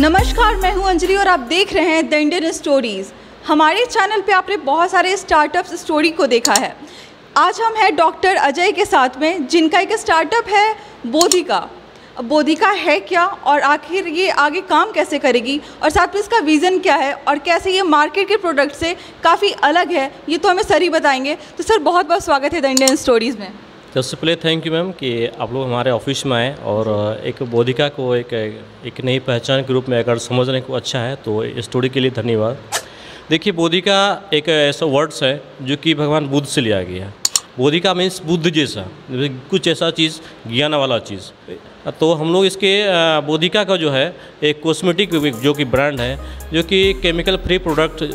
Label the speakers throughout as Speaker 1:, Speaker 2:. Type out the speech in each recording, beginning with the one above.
Speaker 1: नमस्कार, मैं हूं अंजलि और आप देख रहे हैं द इंडियन स्टोरीज़। हमारे चैनल पे आपने बहुत सारे स्टार्टअप्स स्टोरी को देखा है। आज हम हैं डॉक्टर अजय के साथ में, जिनका एक स्टार्टअप है बोधिका। बोधिका है क्या और आखिर ये आगे काम कैसे करेगी और साथ में इसका विज़न क्या है और कैसे ये मार्केट के प्रोडक्ट से काफ़ी अलग है, ये तो हमें सर ही बताएंगे। तो सर, बहुत बहुत स्वागत है द इंडियन स्टोरीज़ में।
Speaker 2: सबसे पहले थैंक यू मैम कि आप लोग हमारे ऑफिस में आए और एक बोधिका को एक नई पहचान के रूप में अगर समझने को अच्छा है तो इस स्टोरी के लिए धन्यवाद। देखिए, बोधिका एक ऐसा वर्ड्स है जो कि भगवान बुद्ध से लिया गया है। बोधिका मीन्स बुद्ध जैसा, कुछ ऐसा चीज़, ज्ञान वाला चीज़। तो हम लोग इसके बोधिका का जो है एक कॉस्मेटिक जो कि ब्रांड है, जो कि केमिकल फ्री प्रोडक्ट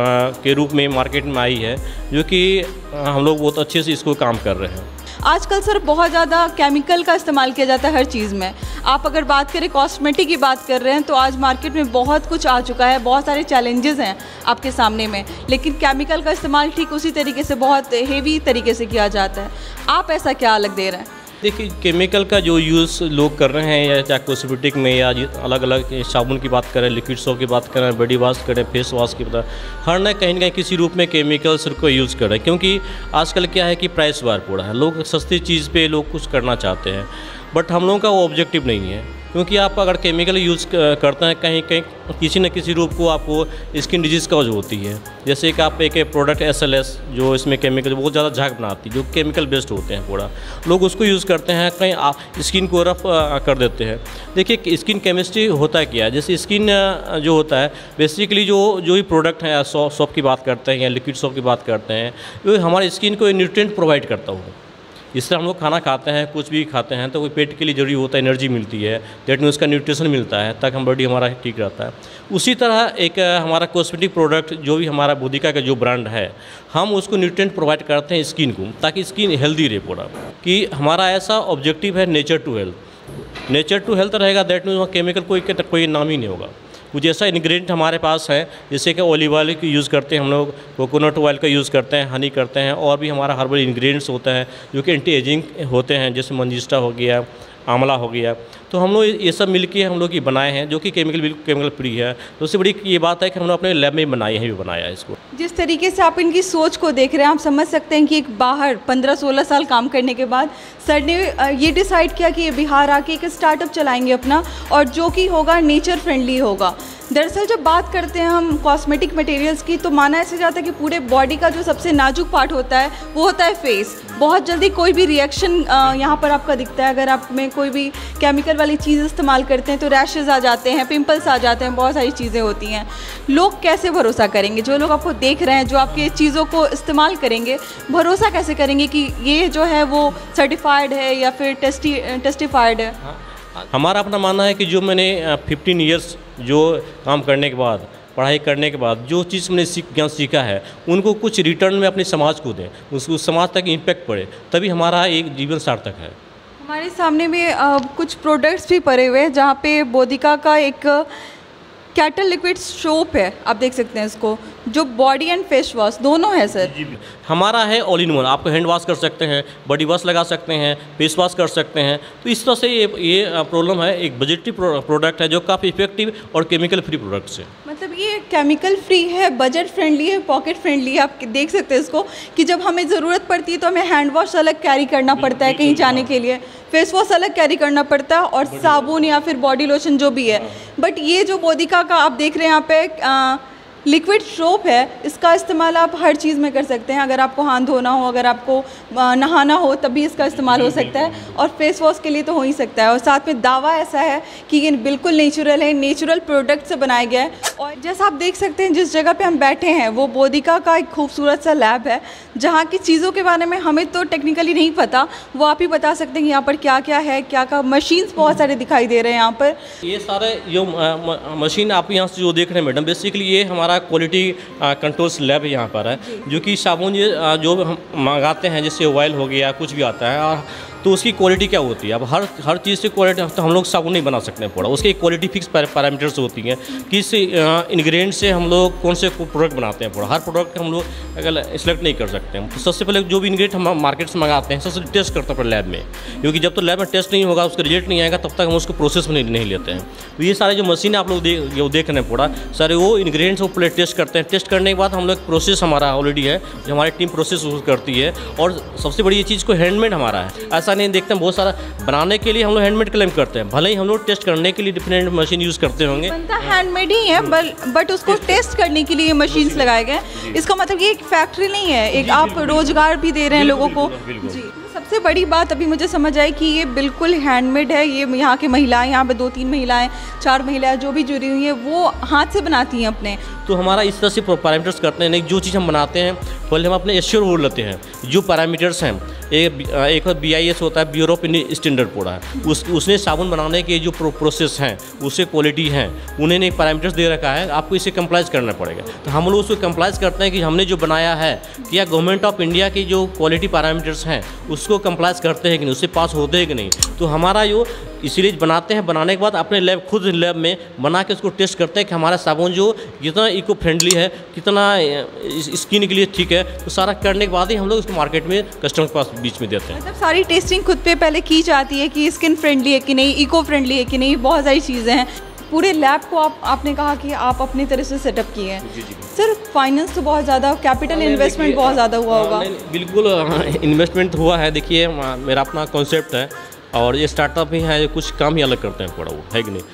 Speaker 2: के रूप में मार्केट में आई है, जो कि हम लोग बहुत अच्छे से इसको काम कर रहे हैं।
Speaker 1: आजकल सर बहुत ज़्यादा केमिकल का इस्तेमाल किया जाता है हर चीज़ में। आप अगर बात करें कॉस्मेटिक की बात कर रहे हैं तो आज मार्केट में बहुत कुछ आ चुका है, बहुत सारे चैलेंजेस हैं आपके सामने में, लेकिन केमिकल का इस्तेमाल ठीक उसी तरीके से बहुत हेवी तरीके से किया जाता है। आप ऐसा क्या अलग दे रहे हैं?
Speaker 2: देखिए, केमिकल का जो यूज़ लोग कर रहे हैं, या चाहे कॉस्मेटिक में या अलग अलग साबुन की बात करें, लिक्विड सोप की बात करें, बॉडी वॉश करें, फेस वॉश की बात, हर न कहीं किसी रूप में केमिकल्स को यूज़ कर रहे हैं। क्योंकि आजकल क्या है कि प्राइस वार पूरा है, लोग सस्ती चीज़ पे लोग कुछ करना चाहते हैं, बट हम लोगों का वो ऑब्जेक्टिव नहीं है। क्योंकि आप अगर केमिकल यूज़ करते हैं कहीं किसी न किसी रूप को आपको स्किन डिजीज़ का वजह होती है। जैसे कि आप एक प्रोडक्ट SLS जो इसमें केमिकल बहुत ज़्यादा झाग बनाती है, जो केमिकल बेस्ड होते हैं पूरा, लोग उसको यूज़ करते हैं, कहीं आप स्किन को रफ कर देते हैं। देखिए, स्किन केमिस्ट्री होता है क्या है, जैसे स्किन जो होता है बेसिकली जो भी प्रोडक्ट है, सोप की बात करते हैं या लिक्विड सोप की बात करते हैं, वो हमारे स्किन को न्यूट्रिएंट प्रोवाइड करता हो। इससे हम लोग खाना खाते हैं, कुछ भी खाते हैं तो कोई पेट के लिए जरूरी होता है, एनर्जी मिलती है, दैट मीन उसका न्यूट्रिशन मिलता है ताकि हम बॉडी हमारा ठीक रहता है। उसी तरह एक हमारा कॉस्मेटिक प्रोडक्ट जो भी हमारा बोधिका का जो ब्रांड है, हम उसको न्यूट्रिएंट प्रोवाइड करते हैं स्किन को, ताकि स्किन हेल्दी रहे पूरा। कि हमारा ऐसा ऑब्जेक्टिव है nature to health. Nature to health रहेगा, दैट मीन वहाँ केमिकल कोई नाम ही नहीं होगा। कुछ ऐसा इंग्रेडिएंट हमारे पास है, जैसे कि ऑलिव ऑयल की यूज़ करते हैं हम लोग, कोकोनट ऑयल का यूज़ करते हैं, हनी करते हैं, और भी हमारा हर्बल इंग्रेडिएंट्स होता है जो कि एंटी एजिंग होते हैं, जैसे मंजिस्टा हो गया, आंवला हो गया। तो हम लोग ये सब मिलके हम लोग ये बनाए हैं, जो कि केमिकल फ्री है। तो उससे बड़ी ये बात है कि हम लोग अपने लैब में बनाए हैं, भी बनाया है इसको।
Speaker 1: जिस तरीके से आप इनकी सोच को देख रहे हैं, आप समझ सकते हैं कि एक बाहर 15-16 साल काम करने के बाद सर ने ये डिसाइड किया कि ये बिहार आके एक स्टार्टअप चलाएंगे अपना, और जो कि होगा नेचर फ्रेंडली होगा। दरअसल जब बात करते हैं हम कॉस्मेटिक मटेरियल्स की, तो माना ऐसे जाता है कि पूरे बॉडी का जो सबसे नाजुक पार्ट होता है वो होता है फेस। बहुत जल्दी कोई भी रिएक्शन यहाँ पर आपका दिखता है। अगर आप में कोई भी केमिकल वाली चीज़ इस्तेमाल करते हैं तो रैशेज़ आ जाते हैं, पिंपल्स आ जाते हैं, बहुत सारी चीज़ें होती हैं। लोग कैसे भरोसा करेंगे? जो लोग आपको देख रहे हैं, जो आपकी चीज़ों को इस्तेमाल करेंगे, भरोसा कैसे करेंगे कि ये जो है वो सर्टिफाइड है या फिर टेस्टिफाइड है?
Speaker 2: हमारा अपना मानना है कि जो मैंने 15 ईयर्स जो काम करने के बाद, पढ़ाई करने के बाद जो चीज़ मैंने ज्ञान सीखा है, उनको कुछ रिटर्न में अपने समाज को दें, उसको समाज तक इम्पैक्ट पड़े, तभी हमारा एक जीवन सार्थक है।
Speaker 1: हमारे सामने में कुछ प्रोडक्ट्स भी पड़े हुए हैं, जहाँ पे बोधिका का एक कैटल लिक्विड सोप है, आप देख सकते हैं इसको, जो बॉडी एंड फेस वॉश दोनों है सर।
Speaker 2: जी, हमारा है ऑल इन वन। आपको हैंड वॉश कर सकते हैं, बॉडी वॉश लगा सकते हैं, फेस वॉश कर सकते हैं। तो इस तरह से ये प्रॉब्लम है, एक बजटी प्रोडक्ट है जो काफ़ी इफेक्टिव और केमिकल फ्री प्रोडक्ट्स है।
Speaker 1: मतलब ये केमिकल फ्री है, बजट फ्रेंडली है, पॉकेट फ्रेंडली है। आप देख सकते हैं इसको कि जब हमें ज़रूरत पड़ती है तो हमें हैंड वॉश अलग कैरी करना पड़ता है कहीं जाने के लिए, फेस वॉश अलग कैरी करना पड़ता है, और साबुन या फिर बॉडी लोशन जो भी है। बट ये जो बोधिका का आप देख रहे हैं यहाँ पे लिक्विड सोप है, इसका इस्तेमाल आप हर चीज़ में कर सकते हैं। अगर आपको हाथ धोना हो, अगर आपको नहाना हो, तब भी इसका इस्तेमाल हो सकता है, और फेस वॉश के लिए तो हो ही सकता है। और साथ में दावा ऐसा है कि ये बिल्कुल नेचुरल है, नेचुरल प्रोडक्ट से बनाया गया है। और जैसा आप देख सकते हैं, जिस जगह पे हम बैठे हैं वो बोधिका का एक खूबसूरत सा लैब है, जहाँ की चीज़ों के बारे में हमें तो टेक्निकली नहीं पता, वो आप ही बता सकते हैं यहाँ पर क्या क्या है, क्या क्या मशीन्स बहुत सारे दिखाई दे रहे हैं यहाँ पर।
Speaker 2: ये सारे जो मशीन आप यहाँ से जो देख रहे हैं मैडम, बेसिकली ये हमारा क्वालिटी कंट्रोल्स लैब यहाँ पर है, जो कि साबुन जो हम मंगाते हैं, जैसे ऑयल हो गया, कुछ भी आता है, और तो उसकी क्वालिटी क्या होती है। अब हर चीज़ से क्वालिटी तो हम लोग साबुन नहीं बना सकते हैं पूरा, उसकी एक क्वालिटी फिक्स पैरामीटर्स होती हैं, किस इंग्रेडिएंट से हम लोग कौन से प्रोडक्ट बनाते हैं पूरा। हर प्रोडक्ट हम लोग अगर सेलेक्ट नहीं कर सकते हैं। तो सबसे पहले जो भी इंग्रेडिएंट हम मार्केट से मंगाते हैं सबसे टेस्ट करते हैं लैब में, क्योंकि जब तो लैब में टेस्ट नहीं होगा, उसका रिजल्ट नहीं आएगा, तब तक हम उसको प्रोसेस में नहीं लेते हैं। तो ये सारे जो मशीन आप लोग देख रहे हैं पूरा सारे वो इंग्रेडिएंट्स वो पहले टेस्ट करते हैं। टेस्ट करने के बाद हम लोग प्रोसेस हमारा ऑलरेडी है, जो हमारी टीम प्रोसेस करती है। और सबसे बड़ी ये चीज़ को हैंडमेड हमारा है, ऐसा नहीं देखते हैं बहुत सारा बनाने के लिए हम लोग हैंडमेड क्लेम करते हैं, भले ही हम लोग टेस्ट करने के लिए डिफरेंट मशीन यूज़ करते होंगे।
Speaker 1: बनता हैंडमेड ही है, बट उसको टेस्ट करने के लिए मशीन्स लगाए गए। इसका मतलब ये एक फैक्ट्री नहीं है, एक आप रोजगार भी दे रहे हैं लोगों को। जी, सबसे बड़ी बात अभी मुझे समझ आई कि ये बिल्कुल हैंडमेड है। ये यहाँ की महिलाएं, यहाँ पे 2-3 महिलाएं, 4 महिलाएं जो भी जुड़ी हुई हैं वो हाथ से बनाती हैं अपने। तो
Speaker 2: हमारा इस तरह से पैरामीटर्स करते हैं, नहीं जो चीज़ हम बनाते हैं पहले हम अपने एश्योर बोल लेते हैं जो पैरामीटर्स हैं। एक BIS होता है, ब्यूरो ऑफ इंडियन स्टैंडर्ड पूरा है, उसने साबुन बनाने के जो प्रोसेस हैं उससे क्वालिटी हैं, उन्होंने एक पैरामीटर्स दे रखा है, आपको इसे कंप्लाइज करना पड़ेगा। तो हम लोग उसको कंप्लाइज करते हैं कि हमने जो बनाया है क्या गवर्नमेंट ऑफ इंडिया की जो क्वालिटी पैरामीटर्स हैं उसको कंप्लाइज करते हैं कि नहीं, उससे पास होते हैं कि नहीं। तो हमारा जो इसीलिए बनाते हैं, बनाने के बाद अपने लैब खुद लैब में बना के उसको टेस्ट करते हैं कि हमारा साबुन जो कितना इको फ्रेंडली है, कितना स्किन के लिए ठीक है। तो सारा करने के बाद ही हम लोग उसको मार्केट में कस्टमर के पास बीच में देते हैं।
Speaker 1: मतलब सारी टेस्टिंग खुद पे पहले की जाती है कि स्किन फ्रेंडली है कि नहीं, इको फ्रेंडली है कि नहीं, बहुत सारी चीज़ें हैं। पूरे लैब को आपने कहा कि आप अपनी तरह से सेटअप किए हैं। सर फाइनेंस तो बहुत ज़्यादा, कैपिटल इन्वेस्टमेंट बहुत ज़्यादा हुआ होगा।
Speaker 2: बिल्कुल इन्वेस्टमेंट हुआ है। देखिए मेरा अपना कॉन्सेप्ट है और ये स्टार्टअप ही है, कुछ काम ही अलग करते हैं पूरा, वो है कि नहीं।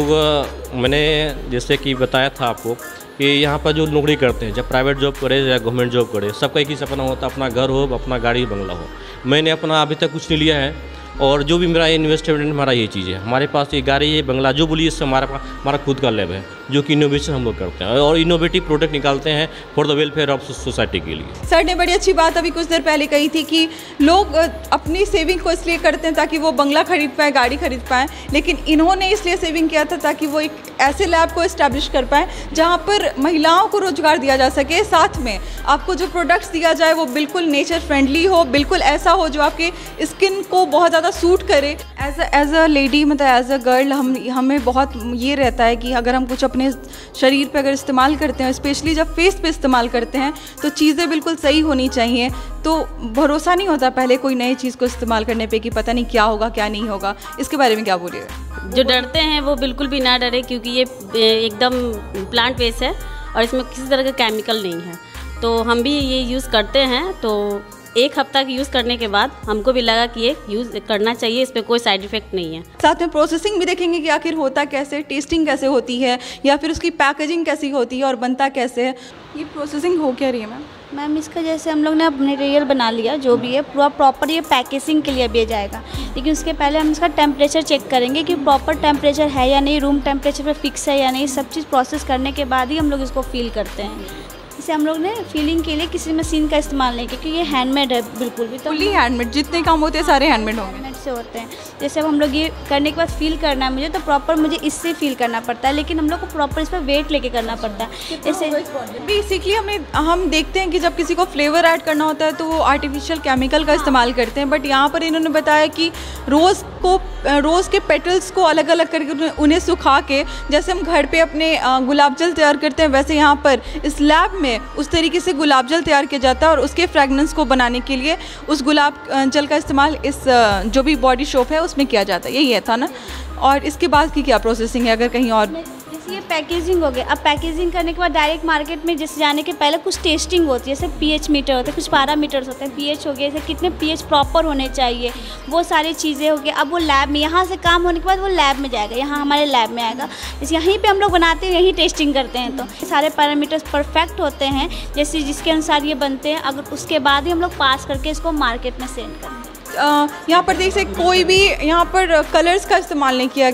Speaker 2: लोग मैंने जैसे कि बताया था आपको कि यहाँ पर जो नौकरी करते हैं, जब प्राइवेट जॉब करे या गवर्नमेंट जॉब करे, सबका एक ही सपना होता है अपना घर हो, अपना गाड़ी बंगला हो। मैंने अपना अभी तक कुछ नहीं लिया है और जो भी मेरा इन्वेस्टमेंट हमारा ये चीज़ है, हमारे पास ये गाड़ी ये बंगला जो बोलिए इससे हमारा खुद का लैब है जो कि इनोवेशन हम लोग करते हैं और इनोवेटिव प्रोडक्ट निकालते हैं for the welfare of society के लिए।
Speaker 1: सर ने बड़ी अच्छी बात अभी कुछ देर पहले कही थी कि लोग अपनी सेविंग को इसलिए करते हैं ताकि वो बंगला खरीद पाए, गाड़ी खरीद पाएँ, लेकिन इन्होंने इसलिए सेविंग किया था ताकि वो एक ऐसे लैब को इस्टेब्लिश कर पाएँ जहाँ पर महिलाओं को रोजगार दिया जा सके, साथ में आपको जो प्रोडक्ट्स दिया जाए वो बिल्कुल नेचर फ्रेंडली हो, बिल्कुल ऐसा हो जो आपके स्किन को बहुत ज़्यादा सूट करे। एज अ लेडी, मतलब एज अ गर्ल हमें बहुत ये रहता है कि अगर हम कुछ अपने शरीर पे अगर इस्तेमाल करते हैं, स्पेशली जब फेस पे इस्तेमाल करते हैं, तो चीज़ें बिल्कुल सही होनी चाहिए। तो भरोसा नहीं होता पहले कोई नई चीज़ को इस्तेमाल करने पे कि पता नहीं क्या होगा क्या नहीं होगा। इसके बारे में क्या बोलिएगा?
Speaker 3: जो डरते हैं वो बिल्कुल भी ना डरे, क्योंकि ये एकदम प्लांट बेस्ड है और इसमें किसी तरह का केमिकल नहीं है। तो हम भी ये यूज़ करते हैं, तो 1 हफ्ता की यूज़ करने के बाद हमको भी लगा कि ये यूज़ करना चाहिए, इस पर कोई साइड इफ़ेक्ट नहीं है।
Speaker 1: साथ में प्रोसेसिंग भी देखेंगे कि आखिर होता कैसे, टेस्टिंग कैसे होती है, या फिर उसकी पैकेजिंग कैसी होती है और बनता कैसे है। ये प्रोसेसिंग हो क्या रही है
Speaker 4: मैम? इसका जैसे हम लोग ने अपने मटेरियल बना लिया, जो भी है पूरा प्रॉपर ये पैकेजिंग के लिए भेजा जाएगा, लेकिन उसके पहले हम इसका टेम्परेचर चेक करेंगे कि प्रॉपर टेम्परेचर है या नहीं, रूम टेम्परेचर पे फिक्स है या नहीं। सब चीज़ प्रोसेस करने के बाद ही हम लोग इसको फील करते हैं। इसे हम लोग ने फीलिंग के लिए किसी मशीन का इस्तेमाल नहीं किया, क्योंकि ये हैंडमेड है बिल्कुल भी। तो
Speaker 1: फुली हैंडमेड, जितने काम होते हैं सारे हैंडमेड होंगे,
Speaker 4: हैंडमेड से होते हैं। जैसे अब हम लोग ये करने के बाद फील करना है मुझे, तो प्रॉपर मुझे इससे फील करना पड़ता है, लेकिन हम लोग को प्रॉपर इस पर वेट लेके करना पड़ता है। जैसे
Speaker 1: बेसिकली हम देखते हैं कि जब किसी को फ्लेवर ऐड करना होता है तो वो आर्टिफिशियल केमिकल का इस्तेमाल करते हैं, बट यहाँ पर इन्होंने बताया कि रोज़ के पेटल्स को अलग अलग करके उन्हें सुखा के, जैसे हम घर पे अपने गुलाब जल तैयार करते हैं, वैसे यहाँ पर इस लैब में उस तरीके से गुलाब जल तैयार किया जाता है और उसके फ्रेगनेंस को बनाने के लिए उस गुलाब जल का इस्तेमाल इस जो भी बॉडी सोप है उसमें किया जाता है। यही है था ना? और इसके बाद की क्या प्रोसेसिंग है अगर कहीं और?
Speaker 4: ये पैकेजिंग हो गया। अब पैकेजिंग करने के बाद डायरेक्ट मार्केट में जैसे जाने के पहले कुछ टेस्टिंग होती है, जैसे pH मीटर होता है, कुछ पैरामीटर्स होते हैं। pH हो गया, जैसे कितने pH प्रॉपर होने चाहिए, वो सारी चीज़ें हो गई। अब वो लैब में, यहाँ से काम होने के बाद वो लैब में जाएगा, यहाँ हमारे लैब में आएगा। जैसे यहीं पे हम लोग बनाते हैं, यहीं टेस्टिंग करते हैं, तो सारे पैरामीटर्स परफेक्ट होते हैं जैसे जिसके अनुसार ये बनते हैं। अगर उसके बाद ही हम लोग पास करके इसको मार्केट में सेंड करते हैं।
Speaker 1: यहाँ पर देख सकते कोई भी यहाँ पर कलर्स का इस्तेमाल नहीं किया गया,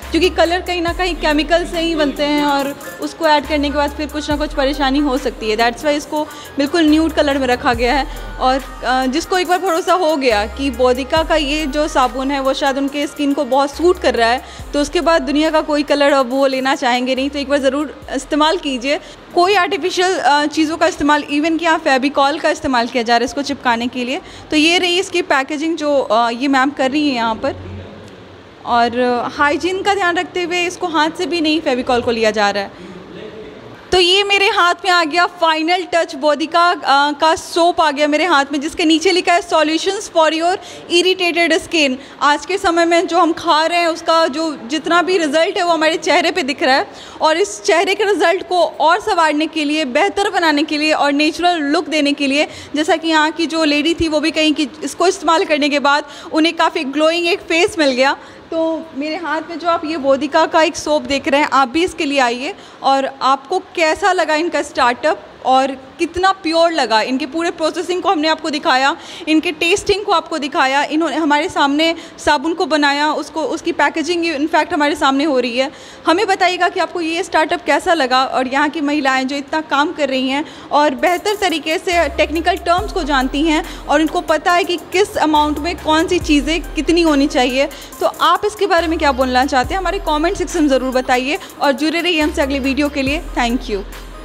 Speaker 1: क्योंकि कलर कहीं ना कहीं केमिकल से ही बनते हैं और उसको ऐड करने के बाद फिर कुछ ना कुछ परेशानी हो सकती है। दैट्स वाई इसको बिल्कुल न्यूड कलर में रखा गया है। और जिसको एक बार भरोसा हो गया कि बोदिका का ये जो साबुन है वो शायद उनके स्किन को बहुत सूट कर रहा है, तो उसके बाद दुनिया का कोई कलर अब वो लेना चाहेंगे नहीं। तो एक बार ज़रूर इस्तेमाल कीजिए। कोई आर्टिफिशियल चीज़ों का इस्तेमाल, इवन कि यहाँ फेविकॉल का इस्तेमाल किया जा रहा है इसको चिपकाने के लिए। तो ये रही इसकी पैकेजिंग जो ये मैम कर रही है यहाँ पर। और हाइजीन का ध्यान रखते हुए इसको हाथ से भी नहीं फेविकॉल को लिया जा रहा है। तो ये मेरे हाथ में आ गया फाइनल टच, बोदिका का सोप आ गया मेरे हाथ में, जिसके नीचे लिखा है solutions for your irritated skin. आज के समय में जो हम खा रहे हैं उसका जो जितना भी रिज़ल्ट है वो हमारे चेहरे पे दिख रहा है, और इस चेहरे के रिज़ल्ट को और संवारने के लिए, बेहतर बनाने के लिए और नेचुरल लुक देने के लिए, जैसा कि यहाँ की जो लेडी थी वो भी कहीं कि इसको इस्तेमाल करने के बाद उन्हें काफ़ी ग्लोइंग एक फेस मिल गया। तो मेरे हाथ में जो आप ये बोदिका का एक सोप देख रहे हैं, आप भी इसके लिए आइए। और आपको कैसा लगा इनका स्टार्टअप और कितना प्योर लगा, इनके पूरे प्रोसेसिंग को हमने आपको दिखाया, इनके टेस्टिंग को आपको दिखाया, इन्होंने हमारे सामने साबुन को बनाया, उसको उसकी पैकेजिंग इनफैक्ट हमारे सामने हो रही है। हमें बताइएगा कि आपको ये स्टार्टअप कैसा लगा, और यहाँ की महिलाएं जो इतना काम कर रही हैं और बेहतर तरीके से टेक्निकल टर्म्स को जानती हैं और इनको पता है कि किस अमाउंट में कौन सी चीज़ें कितनी होनी चाहिए। तो आप इसके बारे में क्या बोलना चाहते हैं, हमारे कॉमेंट सेक्शन में ज़रूर बताइए और जुड़े रहिए हमसे अगली वीडियो के लिए। Thank you.